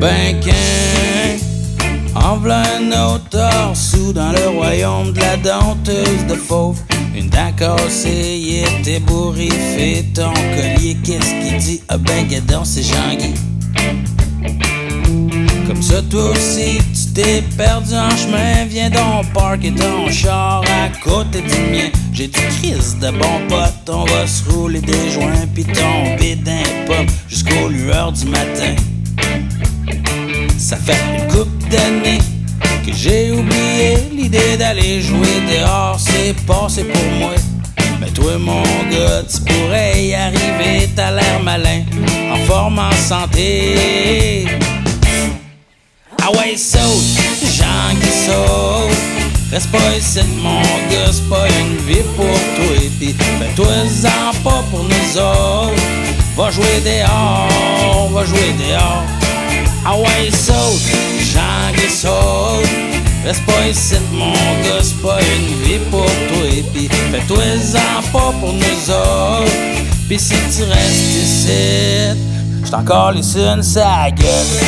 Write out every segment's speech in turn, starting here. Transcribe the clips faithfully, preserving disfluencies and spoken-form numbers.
ben qu'un, en v'là un autre sous dans le royaume de la denteuse de fauve. Une dent cassée, il était bourriffé, ton collier, qu'est-ce qu'il dit? Ah ben gadon, c'est Jean-Guy. Comme ça toi aussi, tu t'es perdu en chemin, viens donc parker ton char à côté du mien. J'ai du crise de bon pote, on va se rouler des joints pis tomber d'un pop jusqu'aux lueurs du matin. Ça fait une couple d'années que j'ai oublié l'idée d'aller jouer dehors, c'est passé pour moi. Mais toi mon gars, tu pourrais y arriver, t'as l'air malin, en forme, en santé. Ah ouais, saute, Jean-Guy saute. Reste pas ici mon gars, c'est pas une vie pour toi. Pis fais-toi-en pas pour nous autres. Va jouer dehors, va jouer dehors. Ah ouais, saute, Jean-Guy saute. Reste pas ici mon gars, c'est pas une vie pour toi. Pis fais-toi-en pas pour nous autres. Pis si tu restes ici, j't'en encore les une sa gueule.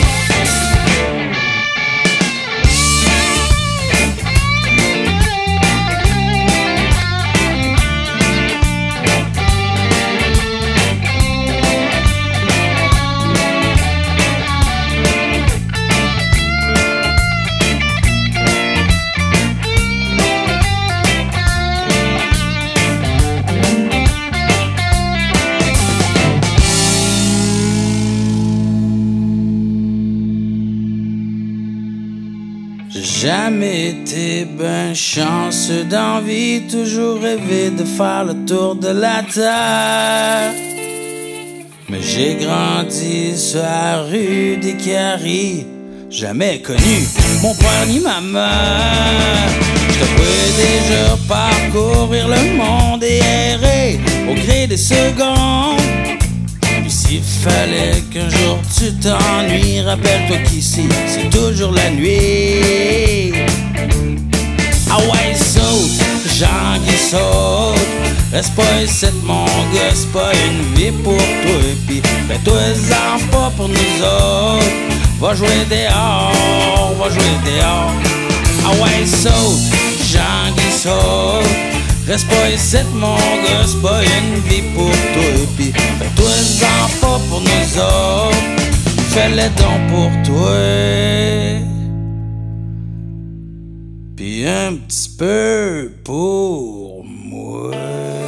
J'ai jamais été ben chanceux d'envie, toujours rêvé de faire le tour de la terre. Mais j'ai grandi sur la rue des Caries, jamais connu mon père ni ma mère. Je te pouvais déjà parcourir le monde et errer au gré des secondes. Puis s'il fallait qu'un jour tu t'ennuies, rappelle-toi qu'ici c'est toujours la nuit. Ah ouais, saute, Jean-Guy saute. Reste pas ici mon gars, c'est pas une vie pour toi. Pis fais-toi-en pas pour nous autres. Va jouer dehors, va jouer dehors. Ah ouais, saute, Jean-Guy saute. Reste pas ici mon gars, c'est pas une vie pour toi. Pis fais-toi-en pas pour nous autres. Fais-le donc pour toi. Pis un petit peu pour moi.